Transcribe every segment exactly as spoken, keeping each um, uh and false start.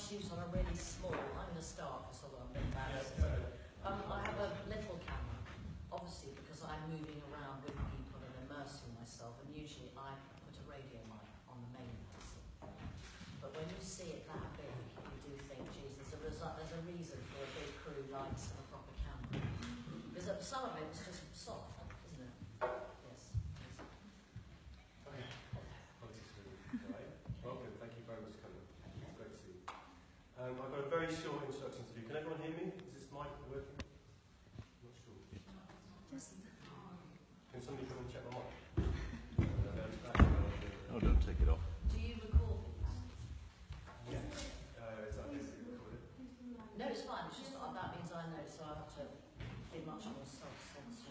shoot on a really small, I'm going to start because I'm a bit embarrassed. Um, I have a little camera, obviously because I'm moving around with people and immersing myself, and usually I put a radio mic on the main person. But when you see it that big, you do think, geez, there's a, result, there's a reason for a big crew lights and a proper camera. Because some of it's just soft, isn't it? Yes. Okay. Welcome, thank you very much for coming. It's great to see you. Um, I've got a very short introduction to do. Can everyone hear me? Is this mic working? I'm not sure. Just. Can somebody come and check my mic? Oh, don't take it off. Do you record these? Yes. Uh, is that basically recorded? No, it's fine. It's just that that means I know, so I have to be much more self-censored.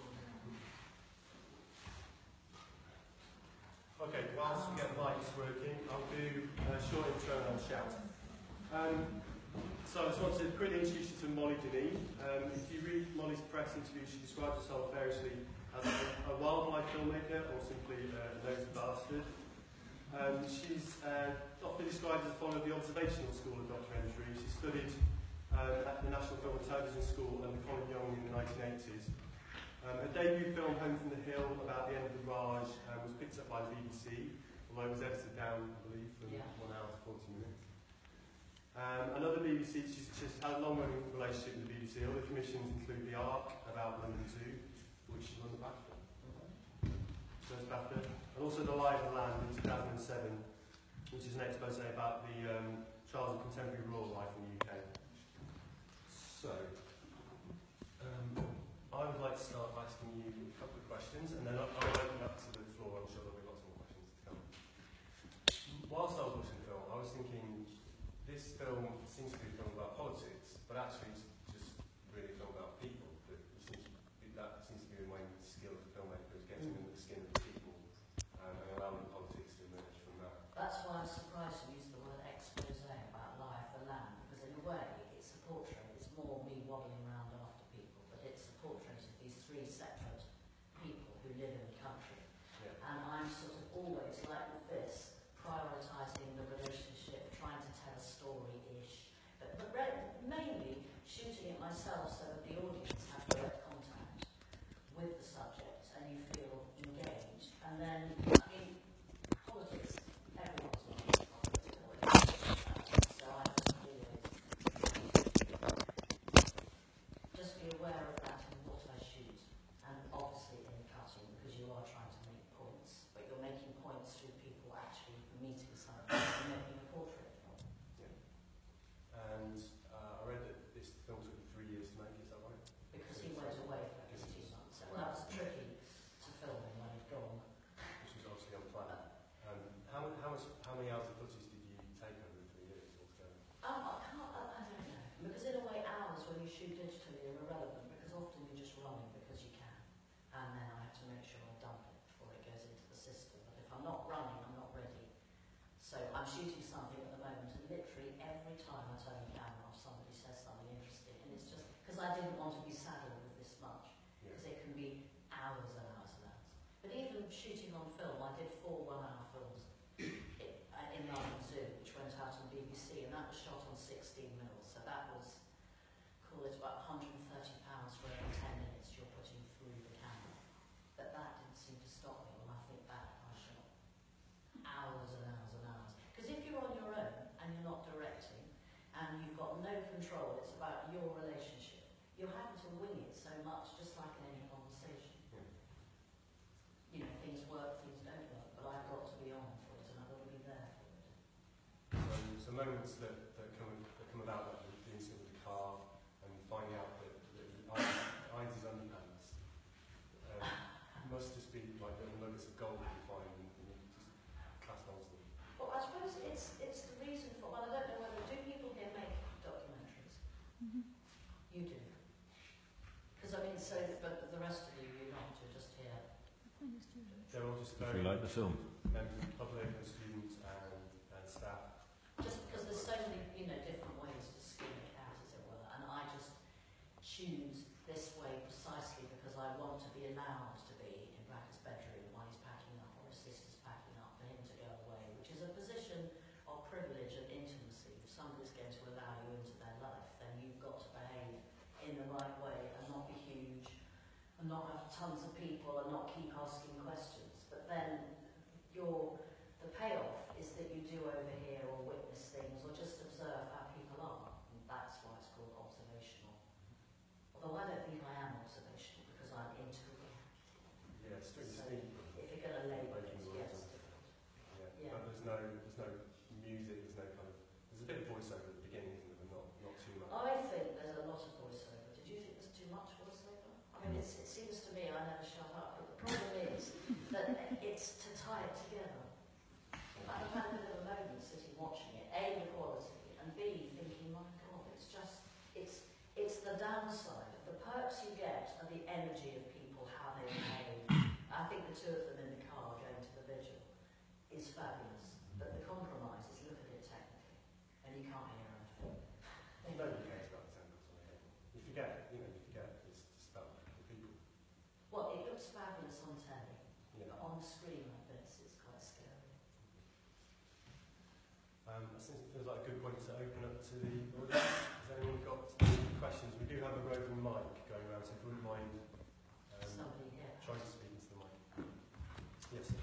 Okay, whilst we get mics working, I'll do a short intro and I'll shout. Um, so I just want to quickly introduce you to Molly Dineen. Um, if you read Molly's press interview, she describes herself variously as a, a wildlife filmmaker or simply a nosy bastard. Um, she's uh, often described as a follower of the observational school of documentary. She studied uh, at the National Film and Television School under Colin Young in the nineteen eighties. Um, her debut film, Home from the Hill, about the end of the Raj, uh, was picked up by the B B C, although it was edited down, I believe, from Yeah. one hour to forty minutes. Um, another B B C, she's, she's had a long-running relationship with the B B C. Other commissions include The Ark, about London Zoo, which she won the BATFA. First BATFA. And also The Lie of the Land in two thousand seven, which is an expose about the um, trials of contemporary rural life in the U K. So, um, I would like to start by asking you a couple of questions, and then I'll, I'll open up to the floor. I'm sure there'll be lots more questions to come. Whilst I was watching the film, I was thinking, this film seems to be a film about politics, but actually it's just really a film about people. That seems to be, that seems to be the main skill of the filmmaker, is getting under the skin of the people um, and allowing politics to emerge from that. That's why I'm surprised you used the word expose about Lie of the Land, because in a way it's a portrait. It's more me waddling around after people, but it's a portrait of these three separate people who live in the country. Yeah. And I'm sort of always, like with this, prioritising the relationship, trying to tell a story-ish, but, but mainly shooting it myself so that the audience have direct contact with the subject and you feel engaged. And then, I mean, politics, everyone's not in politics, so I just always just be aware of that in what I shoot, and obviously in cutting, because you are trying to make points, but you're making points through people actually meeting someone and making a portrait film. Yeah. And uh, I read that this film took you three years to make, is that right? Because he went away for eighteen months, and that was tricky to film him when he'd gone. Which was obviously unplanned. Um, how, how, much, how many hours of footage did you take over the three years altogether? Um, I can't, I, I don't know, because in a way hours when you shoot digitally are irrelevant, because often you're just running because you can, and then I have to make sure I dump it before it goes into the system. But if I'm not running, I'm not ready. So I'm shooting something at the moment, and literally every time I turn the camera off, somebody says something interesting, and it's just because I didn't want to be saddled with this much, because Yeah. it can be hours and hours and hours. But even shooting on film, I did four one-hour films in, in London Zoo, which went out on B B C, and that was shot on sixteen mil, so that was, call it about one hundred and thirty pounds for every ten minutes you're putting through the camera. But that didn't seem to stop me when I think back, I shot hours and hours and hours. Because if you're on your own and you're not directing and you've got no control, it's about your relationship. You're having to wing it so much, just like in any conversation. Yeah. You know, things work, things don't work, but I've got to be on for it and I've got to be there for it. So, so moments that, that, come, that come about, like the incident with the car and finding out that, that Ives is underpants, um, must just be like little nuggets of gold that you find and, and you just cast on to them. Well, I suppose it's it's the reason for, well, I don't know whether, do people here make documentaries? Mm-hmm. You do. Because I mean, so, but the rest of you, you're not, you're just here. They're all just If very you like the film. members of the public and students and, and staff. Just because there's so many, you know, different ways to skin a cat, as it were, and I just choose this way precisely because I want to be allowed to be in Brackett's bedroom while he's packing up or his sister's packing up for him to go away, which is a position of privilege and intimacy. If somebody's going to not have tons of people and not keep asking questions. But then your the payoff is that you do overhear or witness things or just observe how people are. And that's why it's called observational. Although I don't think I am observational because I'm interactive. Yeah, it's strictly So speaking. if you're going to label it, Making yeah, words it's up. different. Yeah. Yeah. But there's no there's no music, there's no kind of there's a bit of voiceover at the beginning, isn't there, but not not too much. I think there's a lot of voiceover. Did you think there's too much voiceover? I mean, it's, it seems to me I never shut up, but the problem is that it's to tie it together. In fact, I've had a bit of a moment sitting watching it, A, the quality, and B, thinking, my God, it's just, it's it's the downside. The perks you get are the energy of people, how they behave. I think the two of them in the car going to the vigil is fabulous, but the compromise is look at it technically, and you can't hear anything. Nobody cares about the temples on the head. You forget, you know, you forget it's just about the people. Well, it looks fabulous on telly, Yeah. but on the screen like this, it's quite scary. Um, I think it feels like a good point to open up to the audience. Has anyone got any questions? We do have a roving mic going around, so if you wouldn't mind um, Somebody here. trying to speak into the mic. Yes, sir.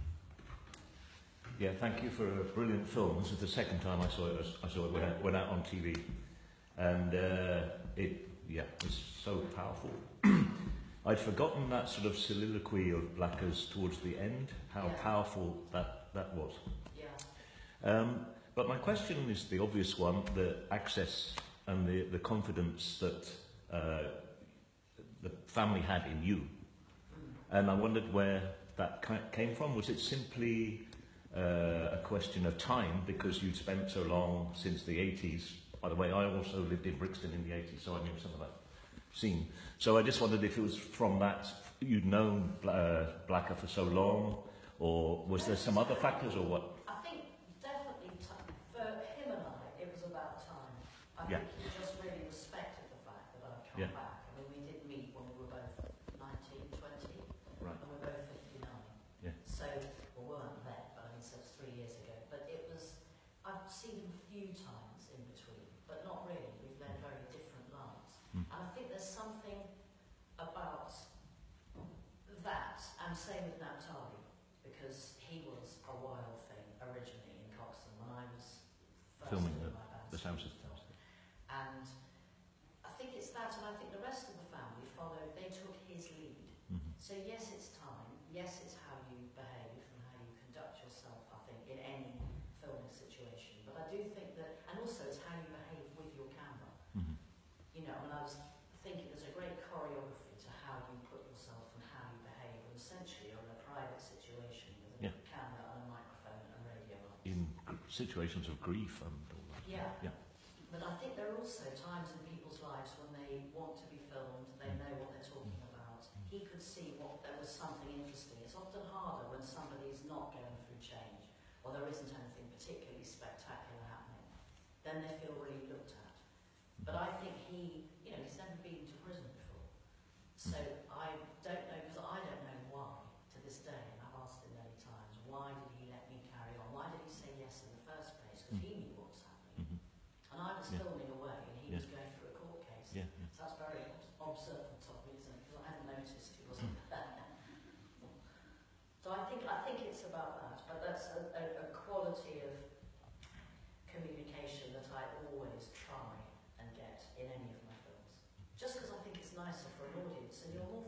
Yeah, thank you for a brilliant film. This is the second time I saw it. I saw it when it went out on T V, and uh, it, yeah, it's so powerful. I'd forgotten that sort of soliloquy of Blacker's towards the end. How Yeah. powerful that that was. Yeah. Um, but my question is the obvious one: the access and the the confidence that uh, the family had in you, and I wondered where that ki- came from. Was it simply Uh, a question of time because you'd spent so long since the eighties? By the way, I also lived in Brixton in the eighties, so I knew some of that scene. So I just wondered if it was from that you'd known uh, Blacker for so long, or was there some other factors, or what? I think definitely time. For him and I, it was about time. I Yeah. think he just really respected the fact that I'd come Yeah. back. I mean, we did meet when we were both nineteen, twenty, Right. and we're both fifty-nine. Yeah. So, we weren't then, but I mean, so it was three years ago. But it was, I've seen him a few times in between, but not really. We've led very different lives. Mm. And I think there's something about that, and same with Naphtali, because he was a wild thing originally in Coxon when I was first Filming doing the- my band The sound stuff. systems. And I think it's that, and I think the rest of the family followed, they took his lead. Mm-hmm. So yes, it's time, yes, it's how you behave and how you conduct yourself, I think, in any filming situation. But I do think that, and also it's how you behave with your camera. Mm-hmm. You know, and I was thinking there's a great choreography to how you put yourself and how you behave, and essentially you're in a private situation with a Yeah. camera and a microphone and radio on. In gr- situations of grief and all that. Yeah. Yeah. But I think there are also times in people's lives when they want to be filmed, they know what they're talking about. He could see what there was something interesting. It's often harder when somebody's not going through change, or there isn't anything particularly spectacular happening. Then they feel really looked at. But I think he, you know, he's never been to prison before. So I don't know, because I don't know why, to this day, and I've asked him many times, why did he let me carry on? Why did he say yes in the first place? Because he knew what was happening. Mm-hmm. And I was Yeah. filming away, and he Yeah. was going through a court case. Yeah, yeah. So that's very ob- observant of me, isn't it? Because I hadn't noticed he wasn't there. So I think I think it's about that, but that's a, a, a quality of communication that I always try and get in any of my films. Just because I think it's nicer for an audience, and you're more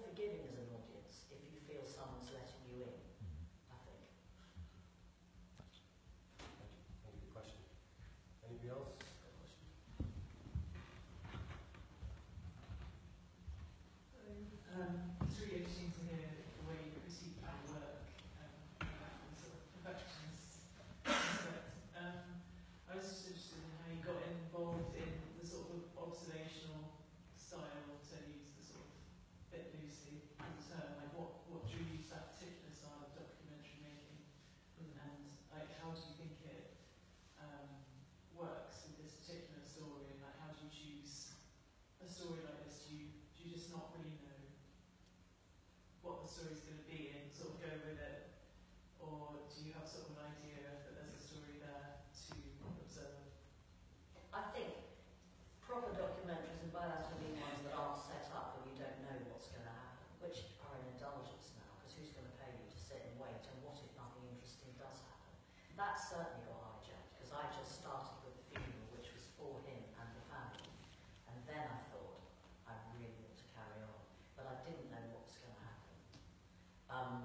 certainly got hijacked because I just started with the funeral, which was for him and the family, and then I thought I really want to carry on, but I didn't know what was going to happen. Um,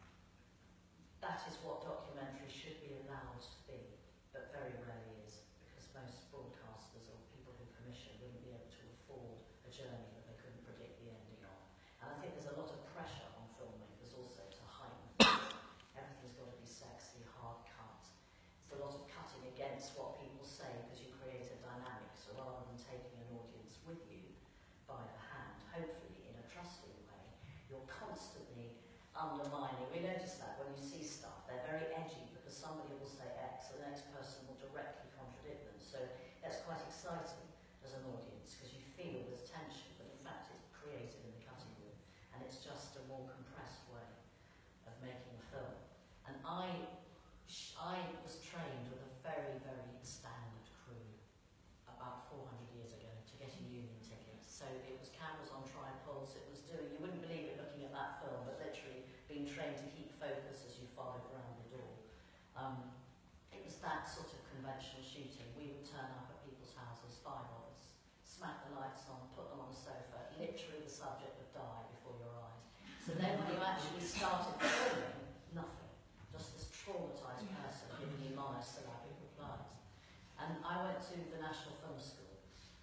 that is what documentary should be allowed to be, but very rarely is, because most broadcasters or people who commission wouldn't be able to afford a journey that they couldn't predict the ending of. And I think there's a lot of pressure on filmmakers also to heighten things. Everything's got to be sexy, hard cut. There's a lot of cutting against what people say because you create a dynamic. So rather than taking an audience with you by the hand, hopefully in a trusting way, you're constantly undermining. We notice that when you see stuff, they're very edgy because somebody will say X and the next person will directly contradict them. So that's quite exciting as an audience because you feel there's tension, but in fact it's created in the cutting room and it's just a more compressed way of making a film. And I, I was trained with a very, very standard crew about four hundred years ago to get a union ticket. So it was cameras on tripods, it was doing, you wouldn't believe it looking at that film, but literally being trained to keep focus as you followed around the door. Um, it was that sort of conventional shooting. We would turn up at people's houses, five of us, smack the lights on, put them on the sofa, literally the subject would die before your eyes. So then when you actually started filming, nothing. Just this traumatised person giving you monosyllabic replies. And I went to the National Film School.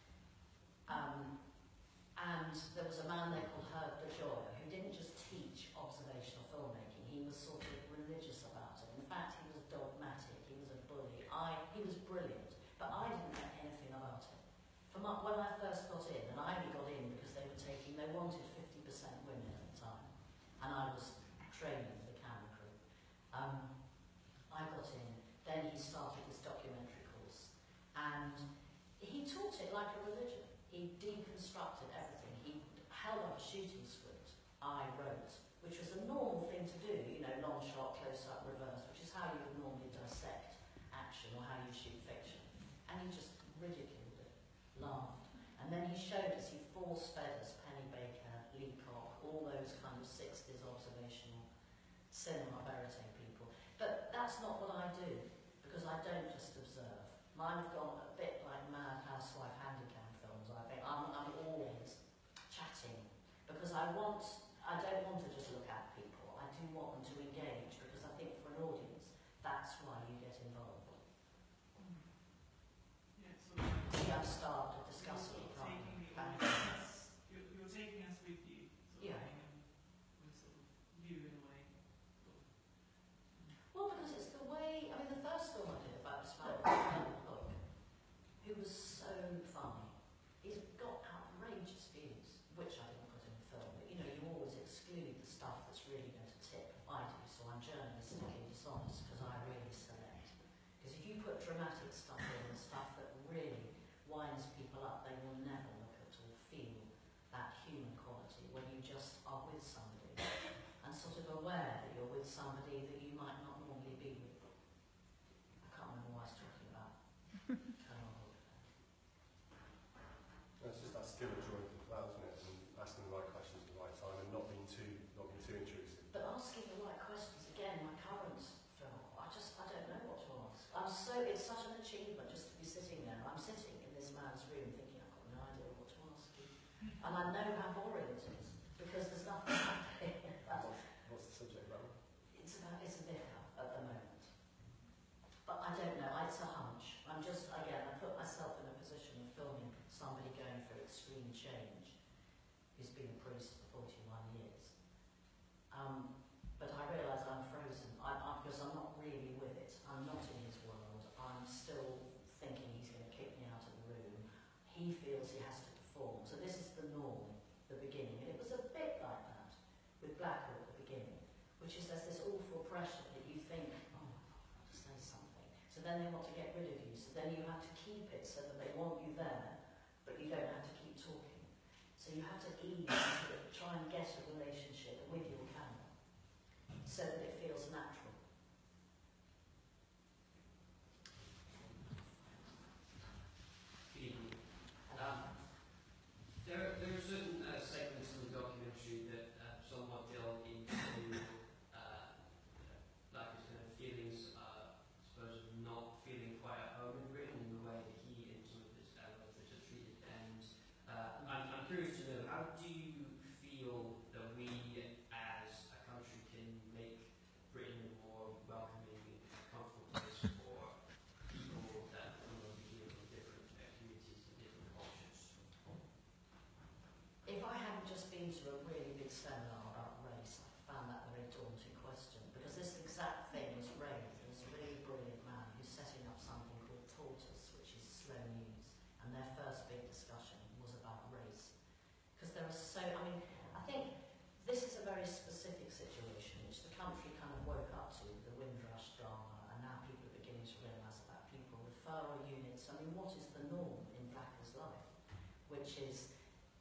Um, and there was a man there called Herb de Joy who didn't just teach observational filmmaking, he was sort of religious about it. In fact, he was dogmatic, he was a bully. I, he was brilliant, but I didn't know anything about it. From up, when I first got in, and I only got in because they were taking, they wanted fifty percent women at the time, and I was training the camera crew. Um, I got in, then he started this documentary course, and he taught it like a religion. He deconstructed everything. He held up a shooting script I wrote, which was a normal thing to do, you know, long shot, close up, reverse, which is how you would normally dissect action or how you shoot fiction. And he just ridiculed it, laughed. And then he showed us, he force-fed us Penny Baker, Leacock, all those kind of sixties observational cinema verite people. But that's not what I do, because I don't just observe. Mine have gone a bit like Mad Housewife Handicam films, I think. I'm, I'm always chatting, because I want, I don't want to just look at people, I do want them to engage, because I think for an audience, that's why you get involved. Yeah, so you're, See, I've started discussing you're it, can't taking you? the audience, you're, you're taking us with you, sort Yeah. of thing, and we're sort of you in a way. Sort of. Well, because it's the way, I mean, the first film I did about this man was Hook, who was so funny. He's got outrageous views, which I didn't put in the film, but you know, you always exclude the stuff that's really going to tip. I do, so I'm journalistically dishonest because I really select. Because if you put dramatic stuff in and stuff that really winds people up, they will never look at or feel that human quality when you just are with somebody and sort of aware that you're with somebody that you might not normally be with. I can't remember what I was talking about. Turn on hold. It's just that skill of drawing people out, isn't it? And asking the right questions at the right time and not being too, not being too intrusive. But asking the right questions, again, my current film, I just, I don't know what to ask. I'm so, it's such an achievement just to be sitting there. I'm sitting in this man's room thinking, I've got no idea what to ask you. And I know how boring it is, because there's nothing happening. What's, what's the subject of that one? It's about, it's a vicar at the moment. But I don't know, it's a hunch. I'm just, again, I put myself in a position of filming somebody going through extreme change, who's been a priest for forty-one years. Um, but I realise I'm frozen, I, I, because I'm not really with it. I'm not in his world. I'm still thinking he's going to kick me out of the room. He feels he has to perform. So this is the norm, the beginning. And it was a bit like that with Blackwood at the beginning, which is there's this awful pressure that you think, oh my God, I've got to say something. So then they want to get rid of you. So then you have to keep it so that they want you there, but you don't have to keep talking. So you have to ease into it, try and get a relationship with your camera so that it feels natural. Good evening. Um, there, there are certain uh, segments in the documentary that uh, somewhat delve into uh, like kind of feelings, uh, I suppose, of I mean, what is the norm in Blacker's life? Which is,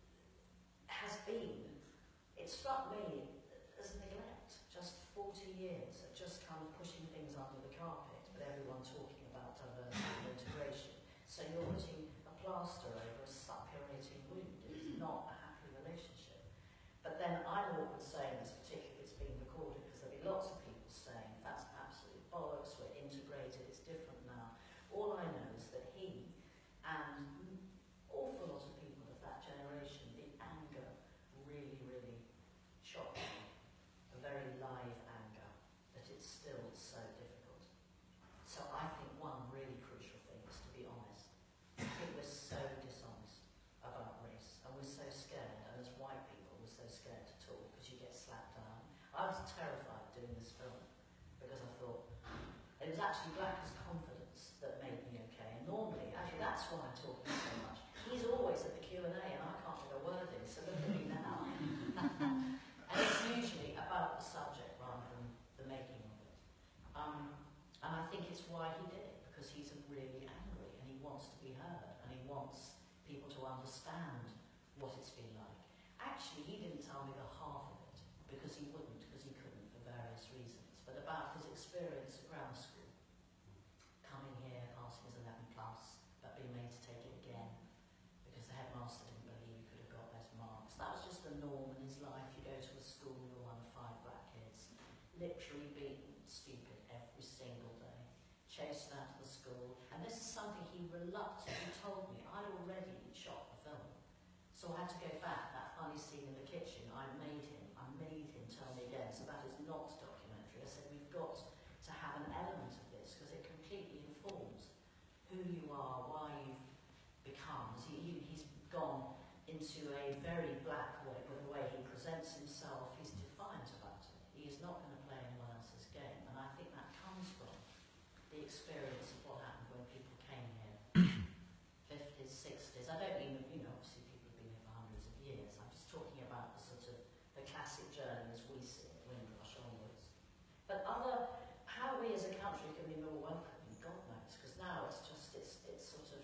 has been, it struck me as neglect. Just forty years of just kind of pushing things under the carpet, with everyone talking about diversity and integration. So you're putting a plaster over a suppurating wound. It's not a happy relationship. But then I'm awkward saying this, particularly if it's being recorded, because there'll be lots of people saying that's absolute bollocks, we're integrated, it's different now. All I know is that he and an awful lot of people of that generation, the anger really, really shocked me. A very live anger, that it's still so difficult. So I think one really crucial thing is to be honest. I think we're so dishonest about race, and we're so scared, and as white people we're so scared to talk because you get slapped down. I was terrified doing this film because I thought it was actually Blacker's confidence that made me okay. And normally, actually that's why I'm talking so much. He's always at the Q and A and I can't get a word in, so look at me now. And it's usually about the subject rather than the making of it. Um, and I think it's why he did it, because he's really angry and he wants to be heard and he wants people to understand what it's been like. Actually, he didn't tell me the half of it, because he wouldn't, because he couldn't for various reasons. But about his experience at ground school, coming here, passing his eleven plus, but being made to take it again because the headmaster didn't believe he could have got those marks. That was just the norm in his life. You go to a school, you're one of five black kids, literally beaten, stupid every single day, chased out of the school. And this is something he reluctantly told me. I'd already shot the film, so I had to go back. That funny scene in the kitchen, I made him, I made him tell me again. So that is not documentary. I said we've got to have an element of this because it completely informs who you are, why you've become. He, he, he's gone into a very black way with the way he presents himself. He's defiant about it. He is not going to play anyone else's game, and I think that comes from the experience of what happened when people came here, fifties, sixties. I don't mean, you know, obviously people have been here for hundreds of years. I'm just talking about the sort of the classic journey as we see it, Windrush onwards. But other, how we as a country can be more welcoming, God knows, because now it's just, it's, it's sort of,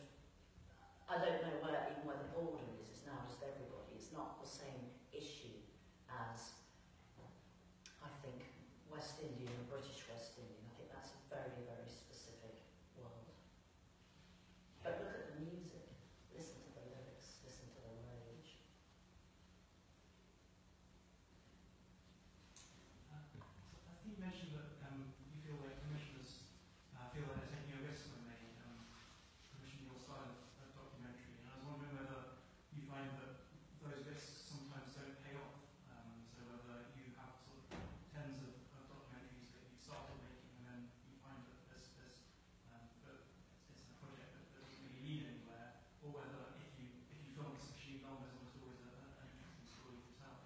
I don't know where, even where the border is, it's now just everybody. It's not the same issue as, I think, West Indian or British West Indian. I think that's a very, very specific world. But look at the music, listen to the lyrics, listen to the rage. Uh, I think you mentioned that um, you feel like commissioners uh, feel like they're taking a risk when they um, commission your style of, of documentary. And I was wondering whether you find that those risks sometimes don't pay off. Um, so whether you have sort of tens of, of documentaries that you've started making and then you find that there's, there's um, that it's a project that doesn't really lead anywhere, or whether if you if you film this machine long, there's almost always a, a, an interesting story to tell.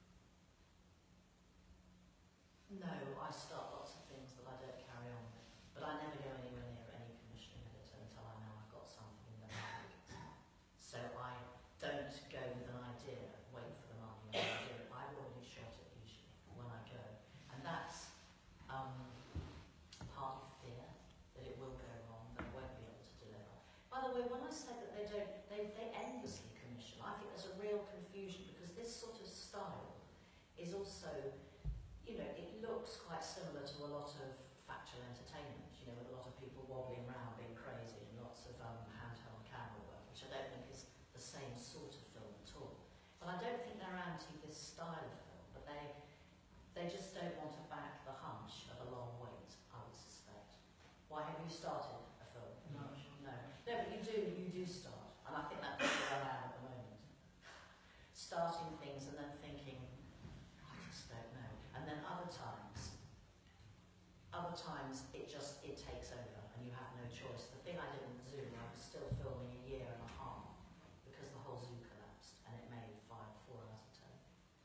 No, I start lots of things that I don't carry on with, but I never go anywhere near any commissioning editor until I know I've got something in the bag. So I don't go with an idea, wait for the money, and I do it. I've already shot it usually when I go, and that's um, partly fear that it will go wrong, that I won't be able to deliver. By the way, when I said that they don't, they, they endlessly commission, I think there's a real confusion because this sort of style is also, you know, it looks quite similar to a lot of factual entertainment, you know, with a lot of people wobbling around being crazy and lots of um, handheld camera work, which I don't think is the same sort of film at all. But I don't think they're anti this style of film, but they they just don't want to back the hunch of a long wait, I would suspect. Why have you started a film? No. No. No, but you do, you do start. And I think that's where I am at the moment. Starting things and then thinking, I just don't know. And then other times, other times it just, it takes over and you have no choice. The thing I did in the zoo, I was still filming a year and a half because the whole zoo collapsed and it made five, four hours of take.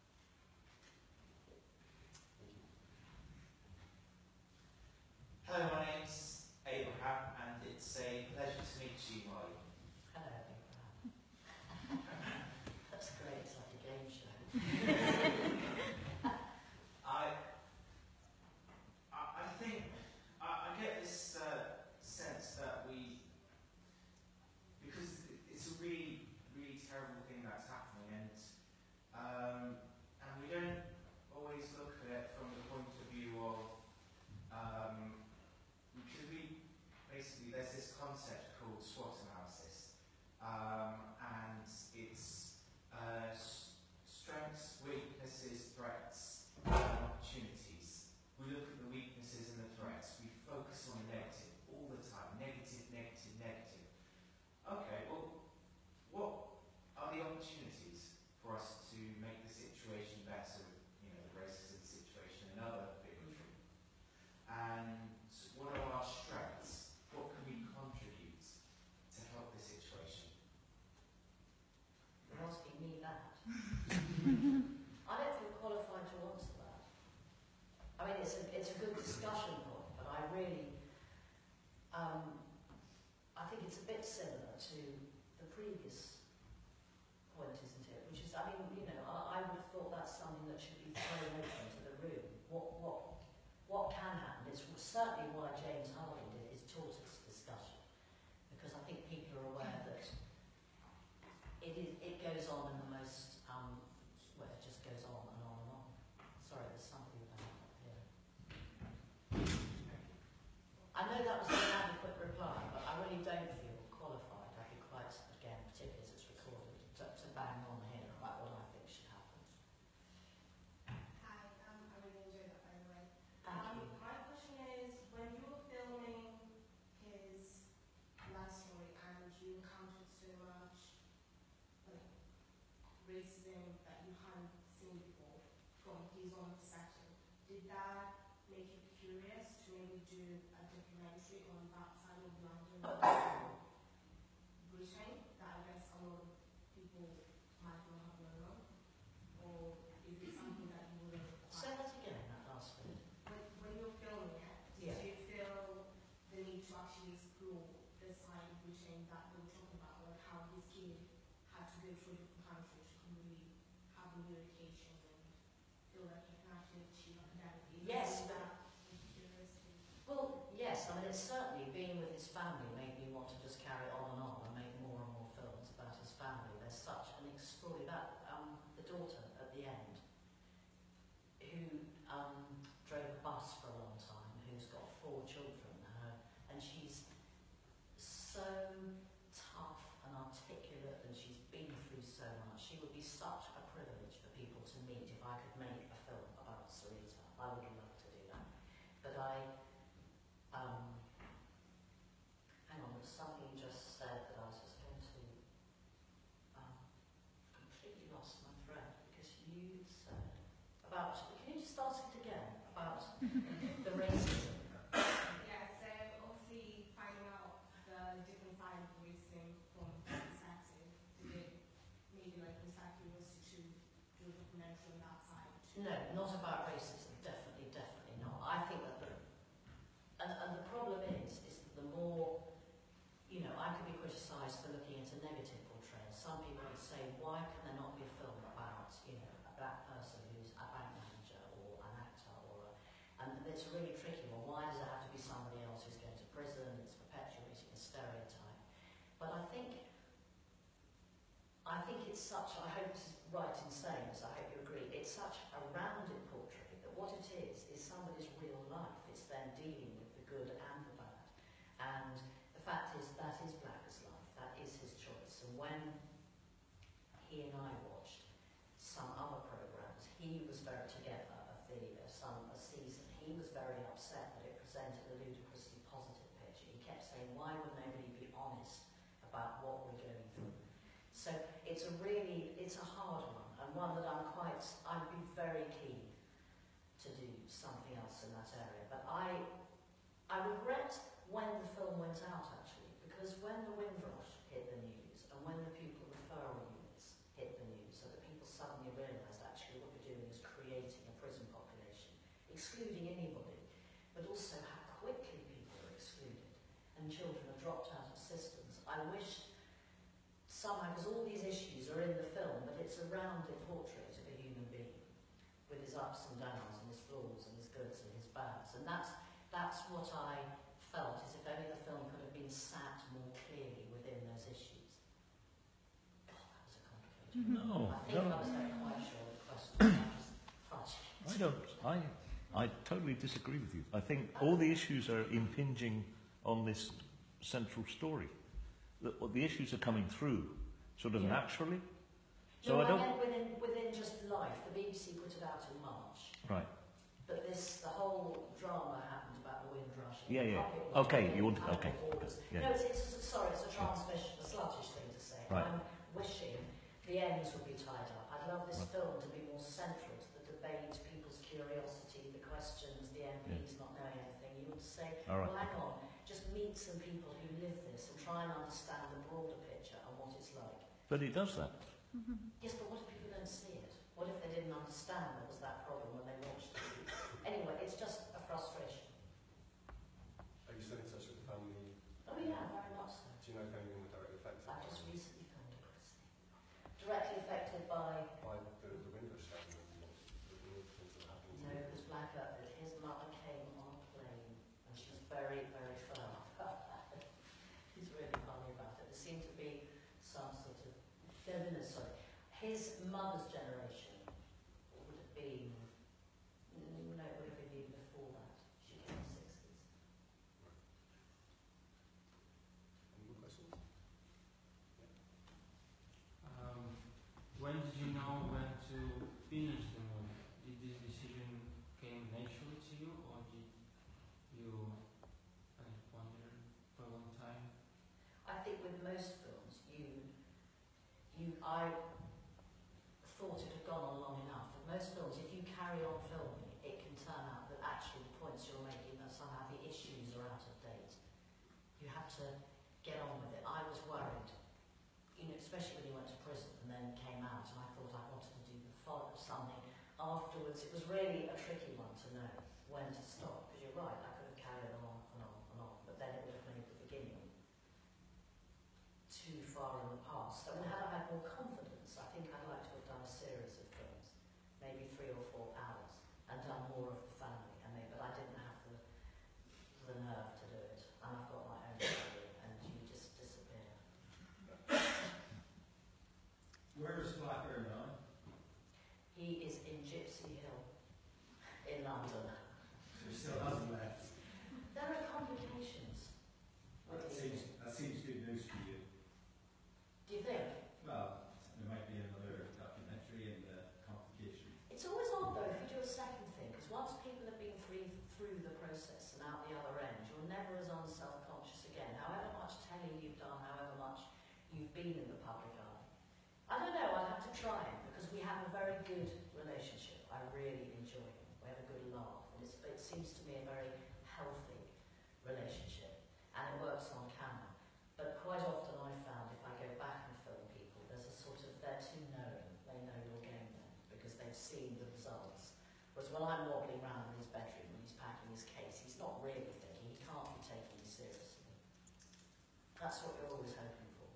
Hello, my name's Abraham, and it's a pleasure to meet you, Molly. Hello, Abraham. That's great, it's like a game show. I, I, I think I, I get this uh, sense that we called SWOT analysis, um, and it's uh, s- strengths, weaknesses, threats, and opportunities. We look at the weaknesses and the threats. We focus on the negative all the time. Negative, negative, negative. Okay, well, what are the opportunities for us to make the situation better with, you know, the racism situation and other bigotry? And what are our strengths? What can we contribute to help the situation? You're asking me that. I don't feel qualified to answer that. I mean, it's a, it's a good discussion point, but I really, um, I think it's a bit similar to the previous point, isn't it? Which is, I mean, you know, I, I would have thought that's something that should be thrown open to the room. What, what, what can happen? It's certainly why James Harding did his tortoise discussion, because I think people are aware that it is, it goes on in the most, um, well, it just goes on and on and on. Sorry, there's somebody with a hand up here. I know that was an inadequate reply, but I really don't feel qualified. I'd be quite, again, particularly as it's recorded, to, to bang on here about what I think should happen. Hi, um, I really enjoyed that, by the way. Thank um, you. My question is, when you were filming his life story and you encountered so much like racism that you hadn't seen before from his own perspective, did that make you curious to maybe do a documentary on that side of London, Britain, that I guess a lot of people might not have known? Or is it something that you wouldn't Say quite... that again, that last bit. When, when you're filming it, did Yeah. you feel the need to actually explore this side of Britain that we were talking about, like how his kid had to go through a different country to really have a new education and feel like he can actually achieve academically? Yes, Is but- that curious to... Well, yes, I mean, it's certainly being with his family made me want to just carry on and on and make more and more films about his family. There's such an extraordinary, that, um, the daughter at the end, who um, drove a bus for a long time, who's got four children, her, and she's so tough and articulate, and she's been through so much. She would be such a privilege for people to meet if I could make a film about Sarita. I would love to do that. But I, um, hang on, there's something you just said that I was just going to, um, completely lost my thread, because you said about, can you just ask it again, about the racism? Yeah, so obviously finding out the different side of racism from that perspective, did it maybe like inspire curiosity to do a documentary on that side? No, not about racism, definitely, definitely not. I think that the, and, and the problem is, is that the more, you know, I could be criticised for looking at a negative portrayal. Some people would say, why can there not be a film about, you know, a black person who's a bank manager or an actor or a, and it's a really tricky one. Why does it have to be somebody else who's going to prison? It's perpetuating a stereotype. But I think, I think it's such, I hope it's right in saying this, I hope you agree, it's such a rounded portrait that what it is, is somebody's real life. It's them dealing with the good and the bad. And the fact is, that is Black's life, that is his choice. And when he and I watched some other programmes, he was very together at the uh, some a season. He was very upset that it presented a ludicrously positive picture. He kept saying, why would nobody be honest about what we're going through? So it's a really, it's a hard one, and one that I'm quite, I'd be very keen to do something else in that area. But I, I regret when the film went out, actually, because when the Windrush hit the news, and when the pupil referral units hit the news, so that people suddenly realised actually what we're doing is creating a prison population, excluding anybody, but also how quickly people are excluded, and children are dropped out of systems. I wish somehow, because all these issues are in the film, but it's a rounded portrait of a human being, with his ups and downs, and his flaws, and his goods, and his bads, and that's, that's what I felt, is if only the film could have been sat more clearly within those issues. God, that was a complicated one. No, I think no. I was never quite sure of the question. I was fudging it. I don't. I, I totally disagree with you. I think all the issues are impinging on this central story. the, the issues are coming through sort of Yeah. naturally. So no, I don't. meant within, within just life. The B B C put it out in March. Right. But this, the whole drama happened about the Windrush. Yeah, yeah. Public was Okay, getting you want- out of okay. orders. Yeah. No, it's, it's a, sorry, it's a transmission, a sluttish thing to say. Right. I'm wishing the ends would be tied up. I'd love this Right. film to be more central to the debate, people's curiosity, the questions, the M Ps not knowing anything. You would say, All right. well, hang on, just meet some people who live this and try and understand the broader picture and what it's like. But it does that. Yes, but what if people don't see it? What if they didn't understand there was that problem when they watched it? Anyway, it's just a frustration. Are you still in touch with the family? Oh yeah, very much so. Do you know if anyone was directly affected? I just recently found it. Directly affected by, by the, the Windrush settlement and what the, the things that happened? no, because Black Earth, his mother came on a plane and she was very, very firm. He's really funny about it. There seemed to be some sort of, no, no, no, sorry. His mother's generation would have been, mm, no, it would have been even before that. She came in the sixties. Any more questions? Um, when did you know when to finish the movie? Did this decision came naturally to you, or did you kind of ponder for a long time? I think with most films, you, you, I thought it had gone on long enough. With most films, if you carry on filming, it can turn out that actually the points you're making, that somehow the issues are out of date. You have to get on with it. I was worried, you know, especially when you went to prison and then came out, and I thought I wanted to do the follow something afterwards. It was really a tricky one to know when to stop, because you're right, I could have carried on and on and on, but then it would have made the beginning too far in the past. I mean, had I had more confidence, I think I'd like to have done a series of films, maybe three or four hours, and done more of the family. I mean, but I didn't have the the nerve to do it, and I've got my own story, and you just disappear. Where is Black Earth now? He is in Gypsy Hill, in London. So he still hasn't left. There are complications. That seems, that seems good news for you. Do you think? Well, there might be another documentary in the complication. It's always odd though if you do a second thing, because once people have been through, through the process and out the other end, you're never as unself-conscious again. However much telling you've done, however much you've been in the public eye. I don't know, I'd have to try it, because we have a very good relationship. I really enjoy him. We have a good laugh. And it's, it seems to me a very healthy relationship. And it works on camera. But quite often I've found if I go back and film people, there's a sort of, they're too knowing. They know your game then, because they've seen the results. Whereas when I'm waddling around in his bedroom and he's packing his case, he's not really thinking, he can't be taking me seriously. That's what you're always hoping for.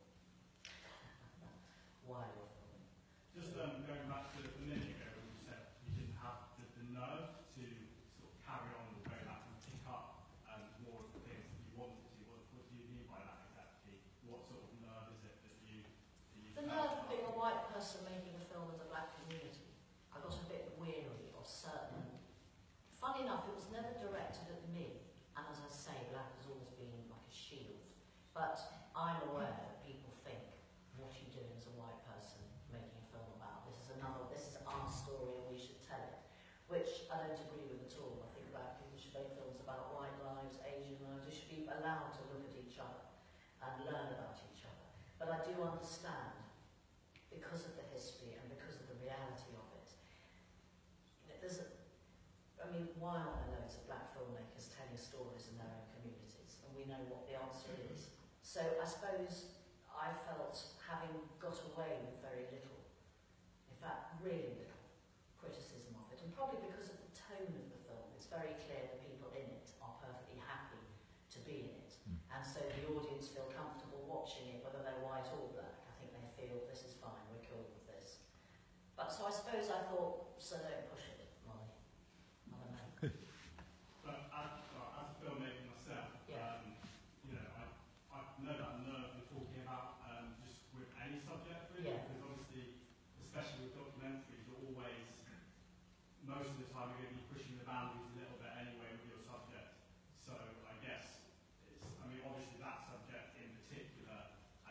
While you're filming. Just um, going back to a minute ago when you said you didn't have the, the nerve to sort of carry on or go back and pick up um, more of the things that you wanted to. What, what do you mean by that exactly? What sort of nerve is it that you that you The felt? nerve of being a white person making a film in the black community. I got a bit weary of certain. Funny enough, it was never directed at me, and as I say, black has always been like a shield. But I'm aware that people think, what are you doing as a white person making a film about? This is another, this is our story and we should tell it. Which I don't agree with at all. I think black people should make films about white lives, Asian lives. They should be allowed to look at each other and learn about each other. But I do understand, because of the history and because of the reality of it, you know, there's a, I mean, why aren't there loads of black filmmakers telling stories in their own communities? And we know what the answer is. So I suppose I felt, having got away with very little, in fact, really little criticism of it, and probably because of the tone of the film, it's very clear the people in it are perfectly happy to be in it. Mm. And so the audience feel comfortable watching it, whether they're white or black. I think they feel, this is fine, we're cool with this. But so I suppose I thought, so don't push it, Molly. I don't know. But as, well, as a filmmaker myself, Yeah. um, you know, I, I know that nerve you're talking about um, just with any subject really, Yeah. because obviously, especially with documentaries, you're always, most of the time you're going to be pushing the boundaries a little bit anyway with your subject. So I guess it's, I mean, obviously that subject in particular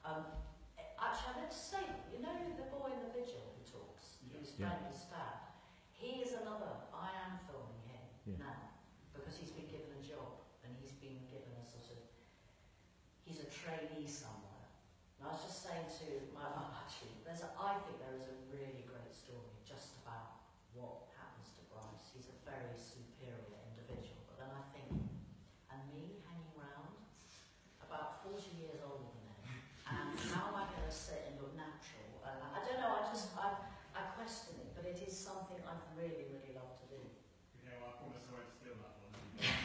Um, actually, I meant to say, you know the boy in the vigil who talks, Yeah. who's Yeah. friend is stabbed? He is another, I am filming him Yeah. now, because he's been given a job, and he's been given a sort of, he's a trainee somewhere. And I was just saying to my mum, actually, there's a, I think there is a really great story just about what happens to Bryce. He's a very superior individual, but then I think, and me hanging around, about forty years older than him, and how am I going to sit and look natural? And I, I don't know, I just, I, I question it, but it is something I'd really, really love to do. Okay, well, I promise I won't steal that one.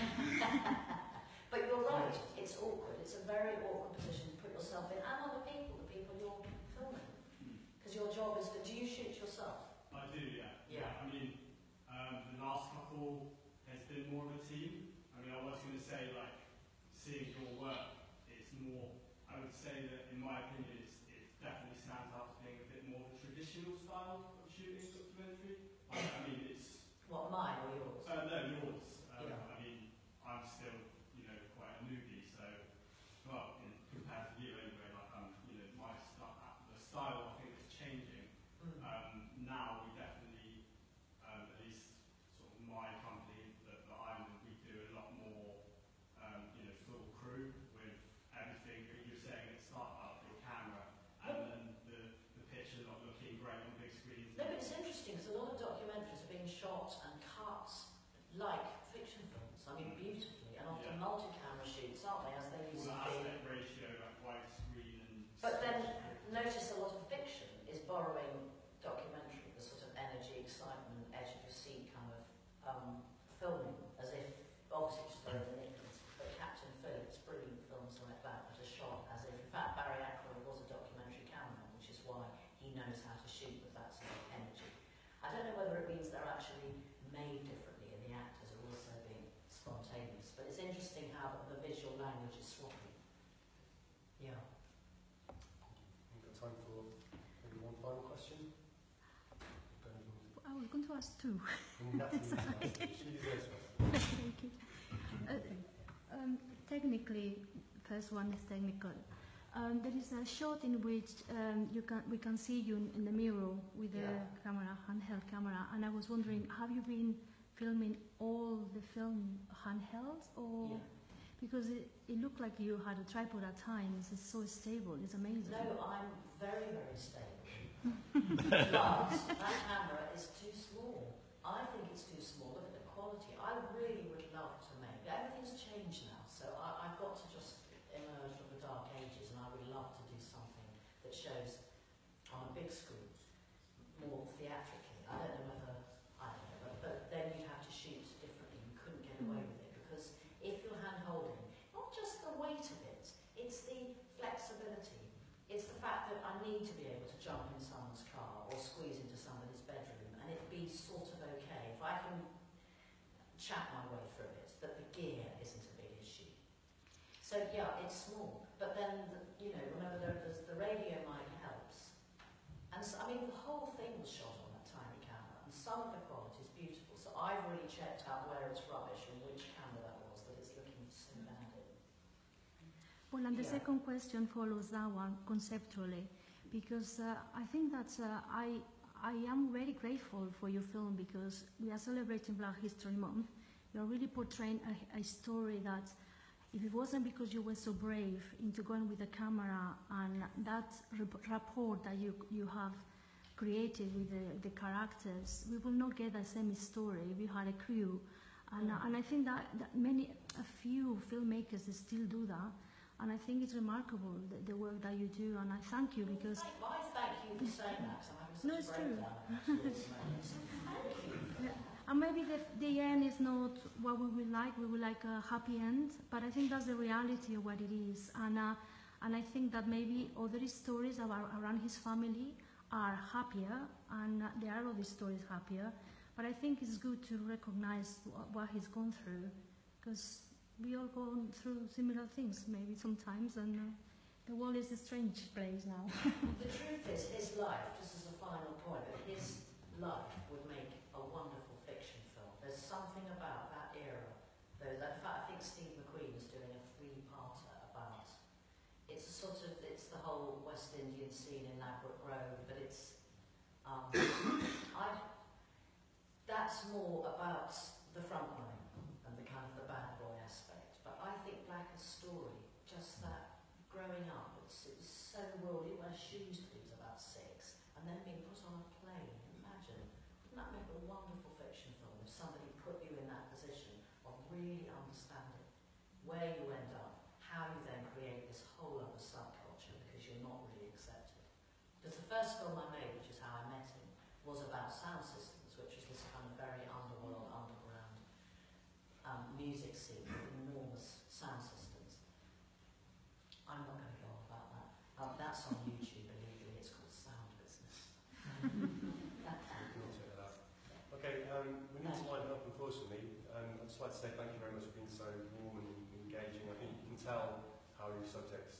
But you're right, it's awkward. It's a very awkward position to put yourself in, and other people, the people you're filming. Because your job is, do you shoot yourself? I do, yeah. Yeah. I mean, um, the last couple has been more of a team. I mean, I was going to say, like, seeing your work, it's more, I would say that, in my opinion, it's, it definitely stands out as being a bit more of a traditional style of shooting documentary. Like, I mean, it's... What, mine or yours? Uh, no, yours. Um, Yeah. I mean, I'm still, you know, quite a newbie, so, well, in, compared to you anyway, like, I'm, you know, my st- the style I think is changing. Mm. Um, now we definitely, um, at least sort of my company that, that I'm in, we do a lot more, um, you know, full crew with everything that you're saying at the start about your camera, and then the, the picture not looking great on big screens. No, but it's interesting because a lot of documentaries are being shot and cut like fiction films. I mean, beautifully, and often Yeah. multi-camera shoots, aren't they, as they All used the to be. aspect ratio, like widescreen and... But then notice a lot of fiction is borrowing documentary, the sort of energy, excitement, edge of your seat kind of um, filming, as if, obviously just throwing the nicknames, but Captain Phillips, brilliant films like that, that are shot as if, in fact, Barry Ackroyd was a documentary cameraman, which is why he knows how to shoot with that sort of energy. I don't know whether it means they're actually made differently and the actors are also being spontaneous, but it's interesting how the visual language is swapping. Yeah. We've got time for maybe one final question. I was going to ask two. Thank Thank you. Uh, um, technically, first one is technical. Um, there is a shot in which um, you can we can see you in, in the mirror with the Yeah. camera, handheld camera, and I was wondering, have you been filming all the film handheld, or Yeah. because it, it looked like you had a tripod at times? It's so stable. It's amazing. No, I'm very, very stable. But that camera is too small. I think it's too small. Look at the quality. I really would love to make. Everything's changed now, so I, I've got to just emerge from the dark ages, and I would love to do something that shows on a big screen, more theatrically. I don't know whether, I don't know, but, but then you'd have to shoot differently. You couldn't get away with it, because if you're hand holding, not just the weight of it, it's the flexibility. It's the fact that I need to be able to jump in someone's car or squeeze into somebody's bedroom, and it'd be sort of okay if I can chat my way through it, that the gear isn't a big issue. So yeah, it's small, but then, the, you know, remember there, there's the radio mic helps. And so, I mean, the whole thing was shot on that tiny camera, and some of the quality is beautiful, so I've really checked out where it's rubbish and which camera that was that it's looking so bad in. Well, and the Yeah. second question follows that one conceptually, because uh, I think that uh, I I am very grateful for your film, because we are celebrating Black History Month. You are really portraying a, a story that, if it wasn't because you were so brave into going with the camera and that rap- rapport that you you have created with the, the characters, we will not get the same story if we had a crew. And, uh, and I think that, that many, a few filmmakers still do that. And I think it's remarkable, the, the work that you do, and I thank you because... Thank, I thank you for saying that, because I'm having such No, a it's true. breakdown actually, this moment. So thank you for that. And maybe the, the end is not what we would like, we would like a happy end, but I think that's the reality of what it is. And, uh, and I think that maybe other stories about, around his family are happier, and uh, there are other stories happier, but I think it's good to recognize wh- what he's gone through, because we all go through similar things maybe sometimes, and uh, the world is a strange place now. The truth is, his life, just as a final point, that his life would make a wonderful fiction film. There's something about that era, though, that, in fact, I think Steve McQueen is doing a three-parter about, it's a sort of, it's the whole whole West Indian scene in Ladbroke Grove, but it's um, I. That's more about the front line and the kind of the bad boy aspect. But I think Blacker's story, just that growing up, it's, it was so worldly. Wear shoes till he was about six, and then being put on a plane. Imagine, wouldn't that make a wonderful fiction film if somebody put you in that position of really understanding where you end up, how you then create this whole other subculture because you're not really accepted. Because the first film I made, which is how I met him, was about sound systems, which is this kind of very underworld, underground um, music scene with enormous sound systems. I'm not going to go on about that. Um, that's on YouTube illegally. It's called Sound Business. Okay, um, we need to wind up, unfortunately. Um, I'd just like to say thank you very much for being so warm and engaging. I think you can tell how your subject